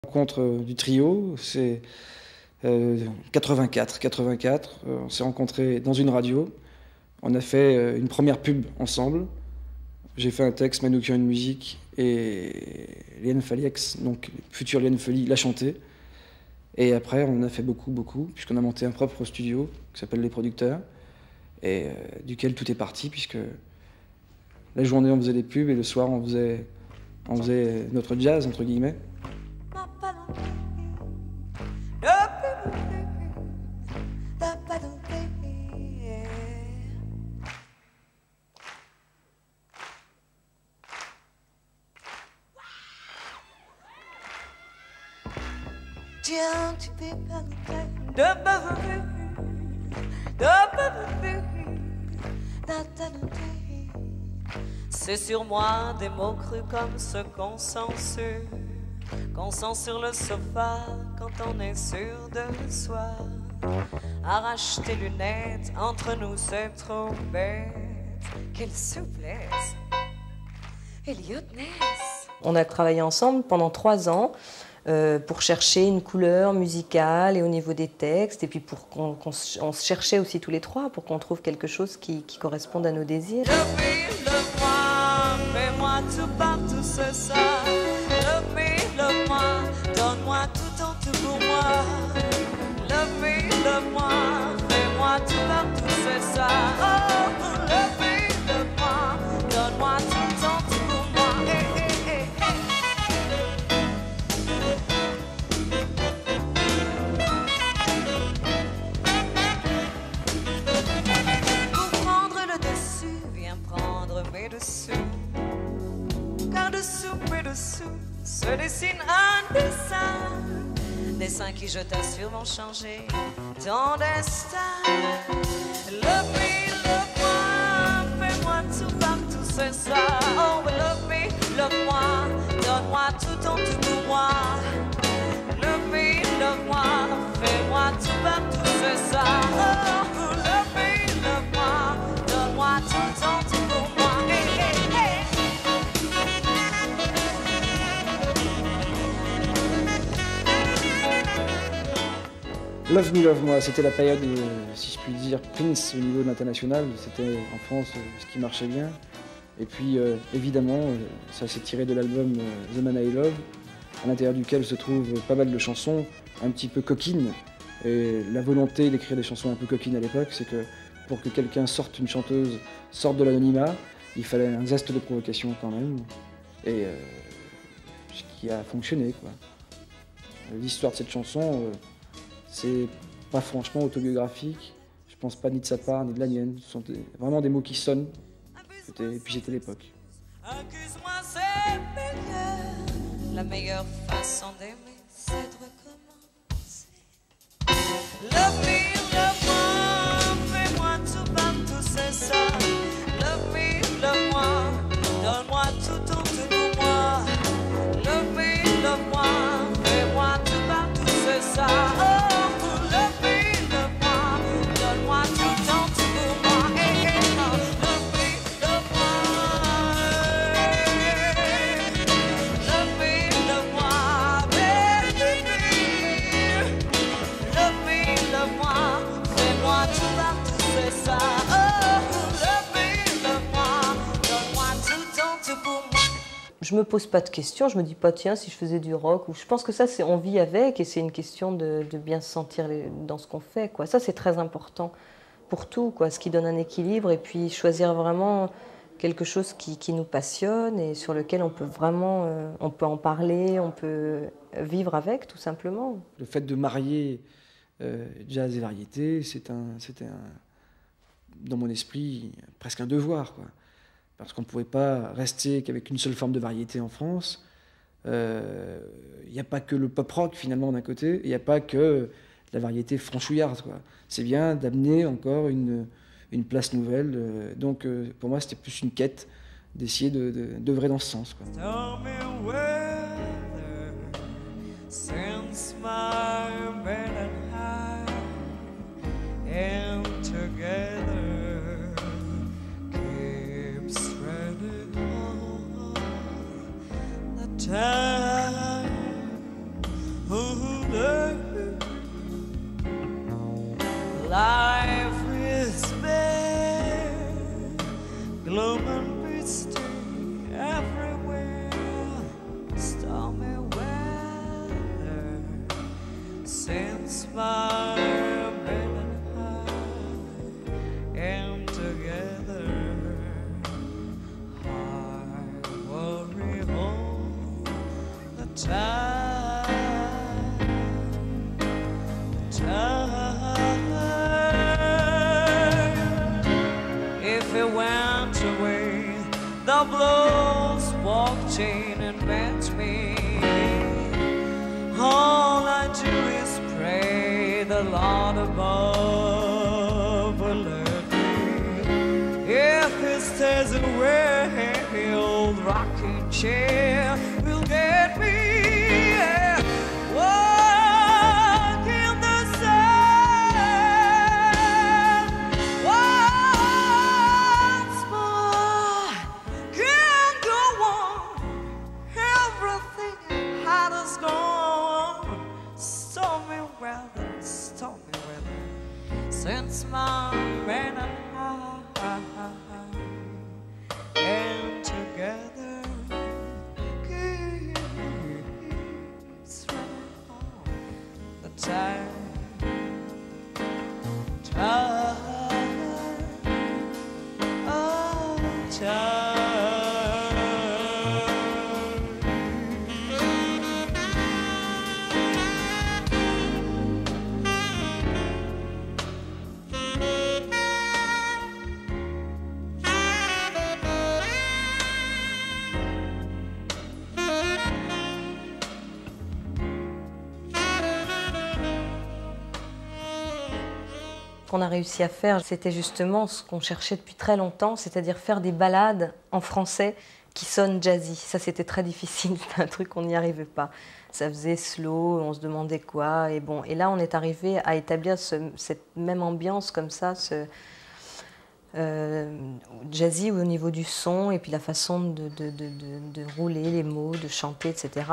Rencontre du trio, c'est 84. On s'est rencontrés dans une radio. On a fait une première pub ensemble. J'ai fait un texte, Manoukian une musique, et Liane Faliex, donc future Liane Folly, l'a chanté. Et après, on en a fait beaucoup, puisqu'on a monté un propre studio qui s'appelle Les Producteurs, et duquel tout est parti, puisque la journée on faisait des pubs et le soir on faisait notre jazz, entre guillemets. C'est sur moi des mots crus comme ce qu'on sent sur le sofa quand on est sûr de soi. Arrache tes lunettes, entre nous c'est trop bête. Quelle souplesse, Elliot Ness. On a travaillé ensemble pendant 3 ans pour chercher une couleur musicale et au niveau des textes, et puis pour qu'on se cherchait aussi tous les trois pour qu'on trouve quelque chose qui corresponde à nos désirs. Love-moi, fais-moi tout partout, c'est ça. Love-moi, donne-moi tout en tout pour moi. Love-moi, fais-moi tout partout, c'est ça. Oh, love-moi, donne-moi tout en tout pour moi. Hey, hey, hey, hey. Pour prendre le dessus, viens prendre mes dessous. Car dessous mes dessous se dessine un dessin qui, je t'assure, vont changer ton destin. Love-moi, fais-moi tout partout, c'est ça. Oh, love-moi, donne-moi tout en tout pour moi. Love-moi, fais-moi tout partout, c'est ça. Oh, love-moi, donne-moi tout en tout pour moi. Hey, hey, hey. Love Moi, c'était la période, si je puis dire, Prince au niveau de l'international. C'était en France ce qui marchait bien. Et puis, évidemment, ça s'est tiré de l'album The Man I Love, à l'intérieur duquel se trouvent pas mal de chansons un petit peu coquines. Et la volonté d'écrire des chansons un peu coquines à l'époque, c'est que pour que quelqu'un sorte, une chanteuse sorte de l'anonymat, il fallait un zeste de provocation quand même. Et ce qui a fonctionné, quoi. L'histoire de cette chanson, c'est pas franchement autobiographique. Je pense pas ni de sa part ni de la mienne. Ce sont vraiment des mots qui sonnent. Et puis c'était l'époque. Accuse-moi, c'est mieux. La meilleure façon d'aimer, c'est de recommencer. Love-moi, fais-moi tout partout, c'est ça. Love-moi, donne-moi tout en tout pour moi. Love-moi, fais-moi tout partout, c'est ça. Oh, love-moi, donne-moi tout en tout pour moi. Hey, hey, oh. Je me pose pas de questions, je me dis pas tiens si je faisais du rock, ou je pense que ça c'est on vit avec et c'est une question de bien se sentir dans ce qu'on fait, quoi. Ça c'est très important pour tout, quoi, ce qui donne un équilibre, et puis choisir vraiment quelque chose qui nous passionne et sur lequel on peut vraiment on peut en parler, on peut vivre avec tout simplement. Le fait de marier jazz et variété, c'était dans mon esprit presque un devoir, quoi. Parce qu'on ne pouvait pas rester qu'avec une seule forme de variété en France. Il n'y a pas que le pop-rock, finalement, d'un côté, il n'y a pas que la variété franchouillarde, quoi. C'est bien d'amener encore une place nouvelle. Donc, pour moi, c'était plus une quête d'essayer d'œuvrer dans ce sens, quoi. Time Life is bare, gloom and misty everywhere, stormy weather since my bed and I am together. I worry all the time. If it went away, the blues walked in and met me. All I do is pray the Lord above will let me. If it stays away, old rocking chair will get me. Since my man and I am together, keeps running on the time. Ce qu'on a réussi à faire, c'était justement ce qu'on cherchait depuis très longtemps, c'est-à-dire faire des ballades en français qui sonnent jazzy. Ça, c'était très difficile, c'était un truc qu'on n'y arrivait pas. Ça faisait slow, on se demandait quoi, et bon. Et là, on est arrivé à établir cette même ambiance comme ça, jazzy au niveau du son, et puis la façon de rouler les mots, de chanter, etc.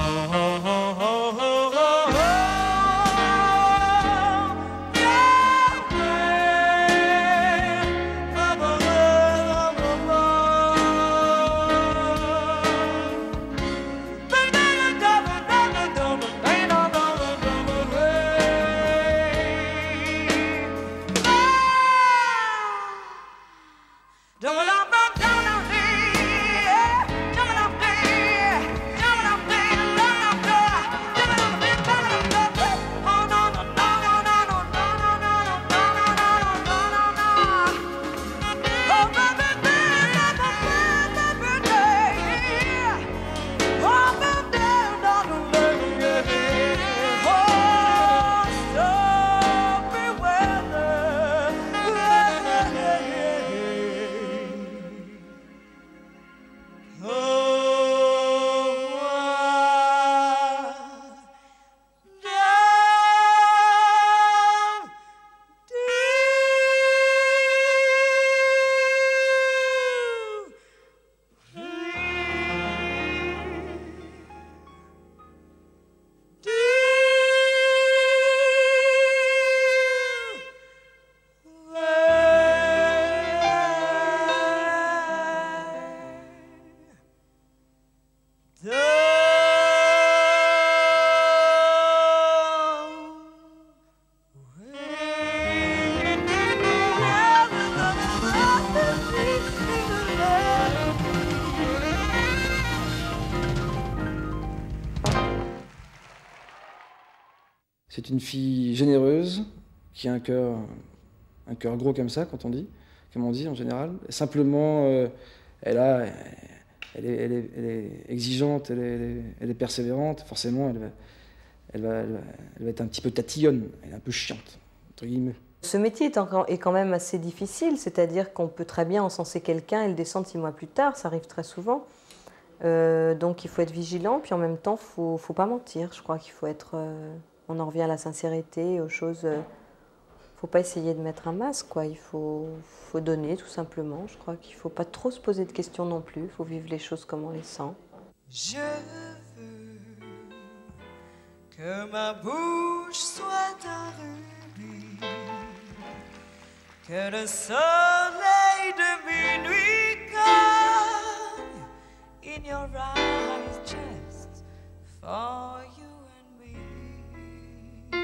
C'est une fille généreuse, qui a un cœur gros comme ça, comme on dit en général. Simplement, elle est exigeante, elle est persévérante. Forcément, elle va être un petit peu tatillonne, elle est un peu chiante, entre guillemets. Ce métier est quand même assez difficile, c'est-à-dire qu'on peut très bien encenser quelqu'un et le descendre 6 mois plus tard, ça arrive très souvent. Donc il faut être vigilant, puis en même temps, faut pas mentir. Je crois qu'il faut être... on en revient à la sincérité, aux choses... faut pas essayer de mettre un masque, quoi. Il faut donner, tout simplement. Je crois qu'il faut pas trop se poser de questions non plus. Il faut vivre les choses comme on les sent. Je veux Que ma bouche soit un rubis, que le soleil de minuit cogne in your eyes just for you and me.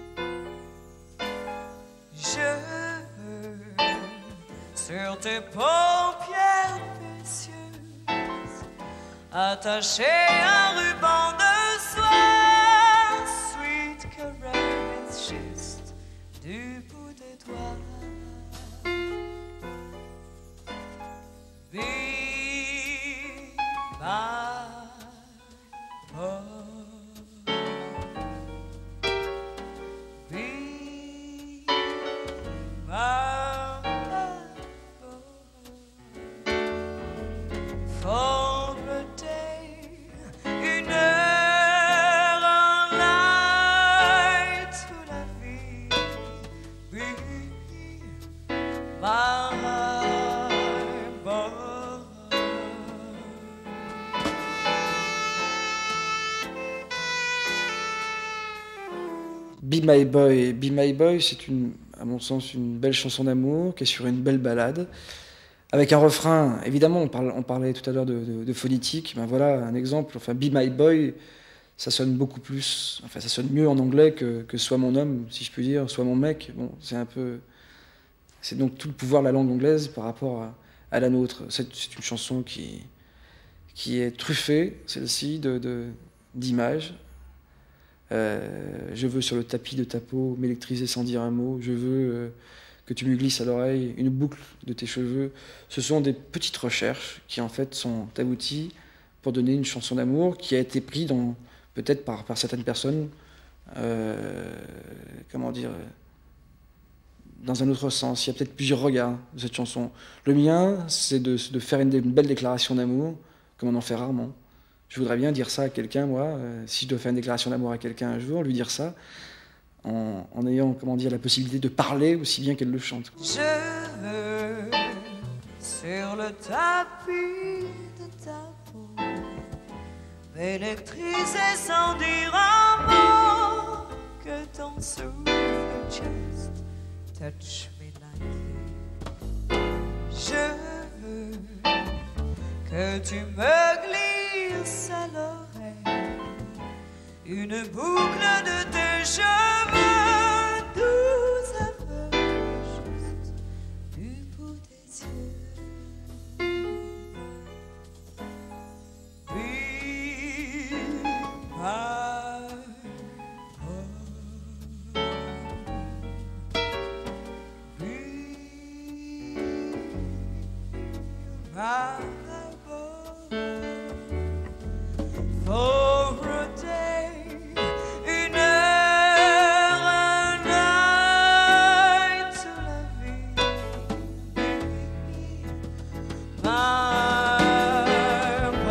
Je veux sur tes paupières précieuses attacher un ruban de soie, sweet caress juste du bout des doigts. Be my boy. Be my boy. For a day, une heure, un night, toute la vie. Be my boy. Be My Boy, c'est à mon sens une belle chanson d'amour qui est sur une belle ballade, avec un refrain. Évidemment, on parlait tout à l'heure de phonétique. Ben voilà un exemple. Enfin, Be My Boy, ça sonne beaucoup plus. Enfin, ça sonne mieux en anglais que Sois mon homme, si je puis dire, Sois mon mec. Bon, c'est donc tout le pouvoir de la langue anglaise par rapport à la nôtre. C'est une chanson qui est truffée, celle-ci, d'images. Je veux sur le tapis de ta peau m'électriser sans dire un mot. Je veux que tu me glisses à l'oreille une boucle de tes cheveux. Ce sont des petites recherches qui en fait sont abouties pour donner une chanson d'amour qui a été prise peut-être par certaines personnes, comment dire, dans un autre sens. Il y a peut-être plusieurs regards de cette chanson. Le mien, c'est de faire une belle déclaration d'amour, comme on en fait rarement. Je voudrais bien dire ça à quelqu'un, moi, si je dois faire une déclaration d'amour à quelqu'un un jour, lui dire ça, en ayant, comment dire, la possibilité de parler aussi bien qu'elle le chante. Je veux sur le tapis de ta peau m'électriser sans dire un mot, que ton souffle just touch me lightly. Je veux que tu me glisses à l'oreille une boucle de tes cheveux doux aveux juste du bout des yeux. Be my boy. Be my for a day, une heure, un night, toute la vie, my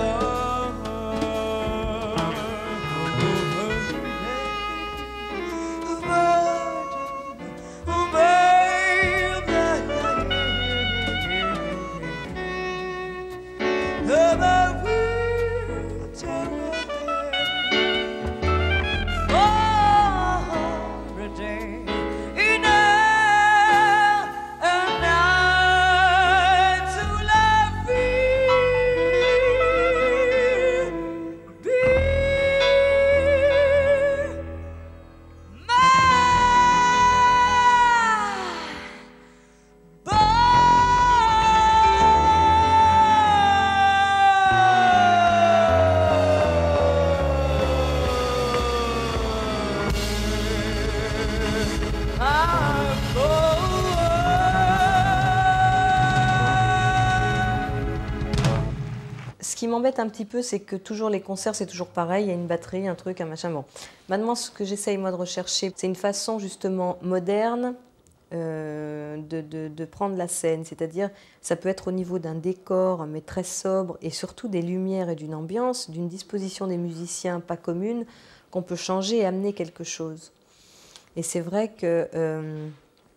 Ce qui m'embête un petit peu, c'est que toujours les concerts, c'est toujours pareil, il y a une batterie, un truc, un machin. Bon. Maintenant, ce que j'essaye moi de rechercher, c'est une façon justement moderne de prendre la scène. C'est-à-dire, ça peut être au niveau d'un décor, mais très sobre, et surtout des lumières et d'une ambiance, d'une disposition des musiciens pas commune, qu'on peut changer et amener quelque chose. Et c'est vrai que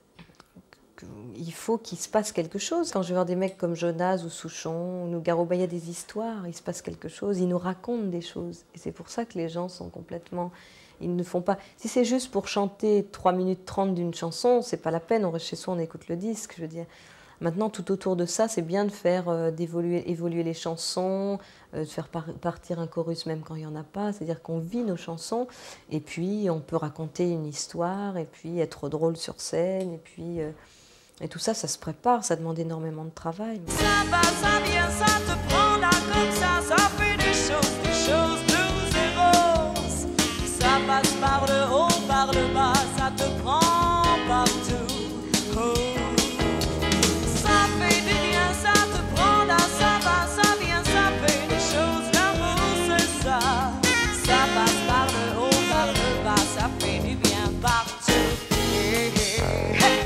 il faut qu'il se passe quelque chose. Quand je vais voir des mecs comme Jonas ou Souchon ou Nougaro, il y a des histoires, il se passe quelque chose, ils nous racontent des choses. Et c'est pour ça que les gens sont complètement Ils ne font pas. Si c'est juste pour chanter 3 minutes 30 d'une chanson, c'est pas la peine. On reste chez soi, on écoute le disque, je veux dire. Maintenant, tout autour de ça, c'est bien de faire évoluer les chansons, de faire partir un chorus même quand il n'y en a pas. C'est-à-dire qu'on vit nos chansons et puis on peut raconter une histoire et puis être drôle sur scène. Et tout ça, ça se prépare, ça demande énormément de travail. Ça va, ça vient, ça te prend là comme ça fait des choses douces et roses. Ça passe par le haut, par le bas, ça te prend partout. Oh. Ça fait du bien, ça te prend là, ça va, ça vient, ça fait des choses d'amour, c'est ça. Ça passe par le haut, par le bas, ça fait du bien partout. Hey, hey, hey.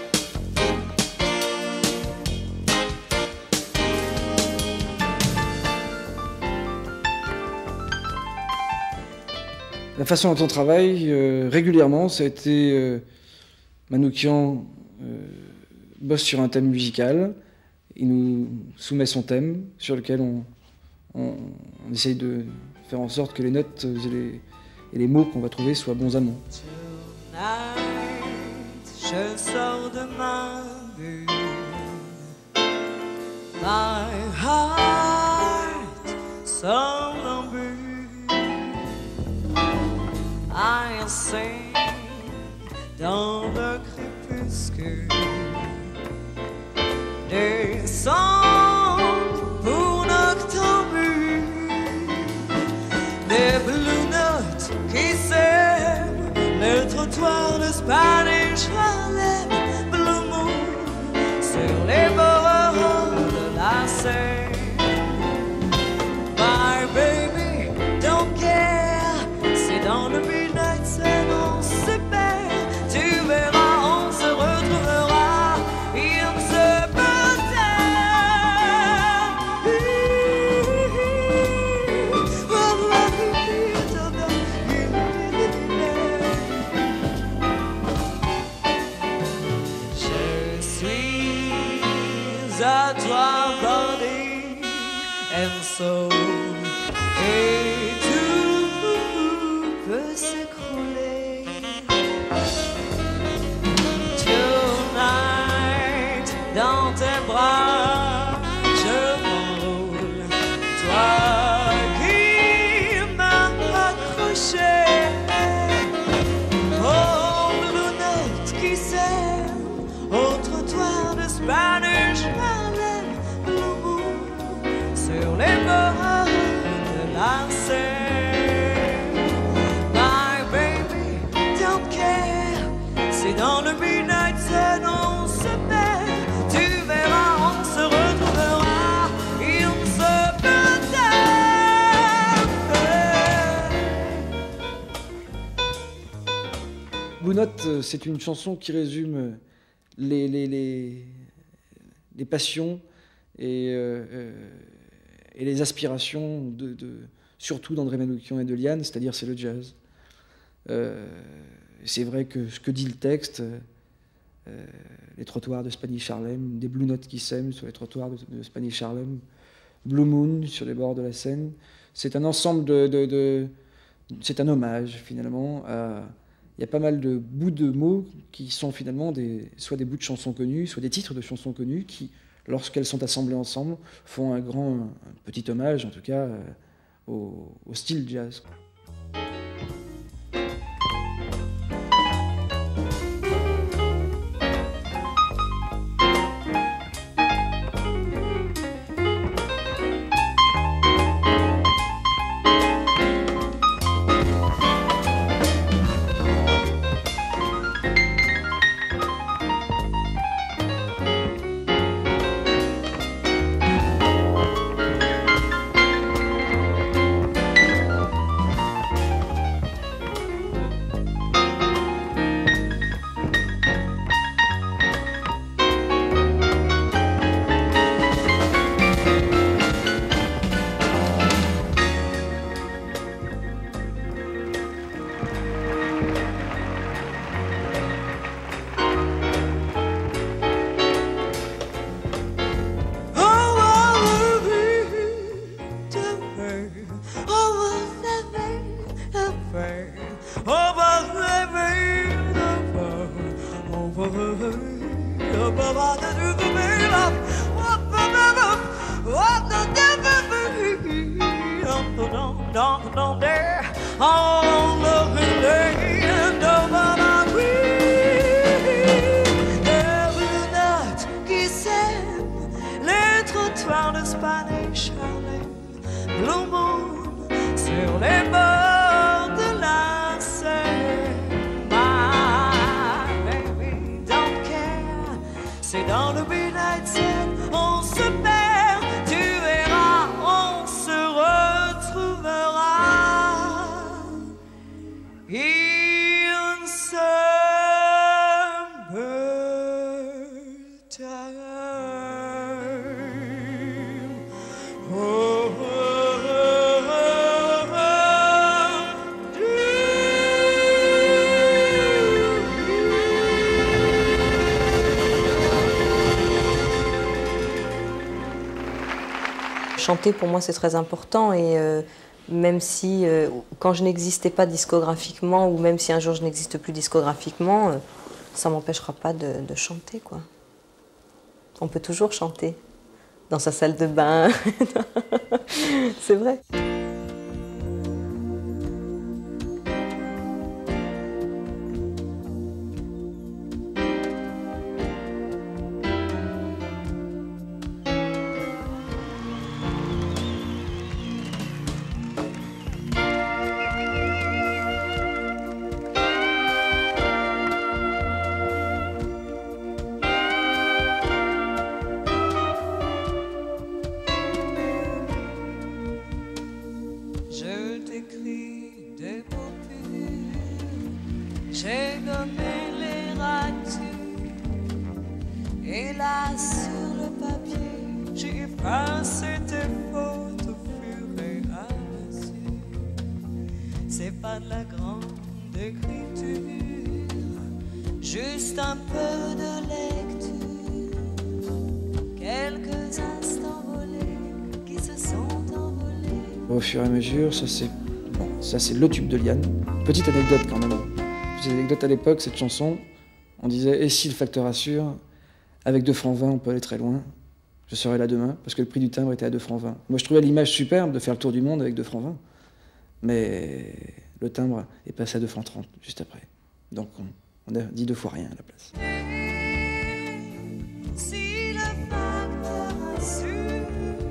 La façon dont on travaille régulièrement, ça a été Manoukian bosse sur un thème musical, il nous soumet son thème sur lequel on essaye de faire en sorte que les notes et les mots qu'on va trouver soient bons à mots. Tonight, je sors de ma bulle. My heart somnambule. I sing dans le crépuscule des sons pour noctambule, des blue notes qui sèment le trottoir de Spanish Harlem, Blue Moon sur les bords de la Seine. My baby don't care, c'est dans le midnight sun on se perd, tu verras on se retrouvera, il se peut je suis à toi body and soul. Et tout peut s'écrouler. Tonight, dans tes bras, je m'enroule. Toi qui m'as accroché. Oh, blue note qui sert au trottoir de Spanish Harlem, Blue Moon sur les bords de la Seine. My baby don't care, c'est dans le midnight sun on se perd, tu verras on se retrouvera, il se peut être. Blue Note, c'est une chanson qui résume les passions et les aspirations surtout d'André Manoukian et de Liane, c'est-à-dire c'est le jazz. C'est vrai que ce que dit le texte, les trottoirs de Spanish Harlem, des blue notes qui sèment sur les trottoirs de Spanish Harlem, Blue Moon sur les bords de la Seine, c'est un ensemble c'est un hommage finalement à... Il y a pas mal de bouts de mots qui sont finalement soit des bouts de chansons connues, soit des titres de chansons connues qui, lorsqu'elles sont assemblées ensemble, font un petit hommage, en tout cas, au style jazz. qui sème les trottoirs de Spanish Harlem, Blue Moon sur les bords de la Seine. My baby don't care, c'est dans le midnight sun, on se perd, tu verras, on se retrouvera. In summertime. Oh, oh, Chanter pour moi c'est très important et même si quand je n'existais pas discographiquement ou même si un jour je n'existe plus discographiquement, ça ne m'empêchera pas de chanter, quoi. On peut toujours chanter dans sa salle de bain. C'est vrai. Je t'écris des mots purs, j'ai gommé les ratures, et là sur le papier, j'ai effacé tes fautes au fur et à mesure. C'est pas de la grande écriture, juste un peu de lecture, quelques instants volés qui se sont envolés. Au fur et à mesure, ça c'est le tube de Liane. Petite anecdote quand même. Petite anecdote à l'époque, cette chanson, on disait « Et si le facteur assure, avec 2 francs 20, on peut aller très loin. Je serai là demain, parce que le prix du timbre était à 2 francs 20. » Moi je trouvais l'image superbe de faire le tour du monde avec 2 francs 20. Mais le timbre est passé à 2 francs 30 juste après. Donc on a dit 2 fois rien à la place. Si le facteur assure,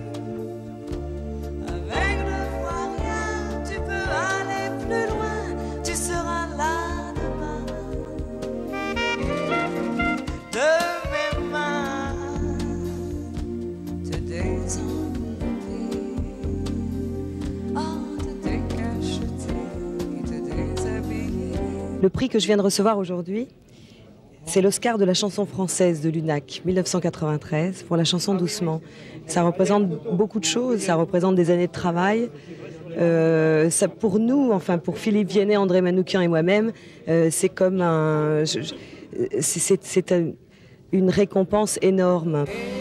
avec 2 fois rien, tu peux aller plus loin, tu seras là demain. De mes mains, te désenvelopper, te décacheter et te déshabiller. Le prix que je viens de recevoir aujourd'hui, c'est l'Oscar de la chanson française de l'UNAC, 1993, pour la chanson Doucement. Ça représente beaucoup de choses, ça représente des années de travail. Ça, pour nous, enfin pour Philippe Viennet, André Manoukian et moi-même, c'est comme c'est une récompense énorme.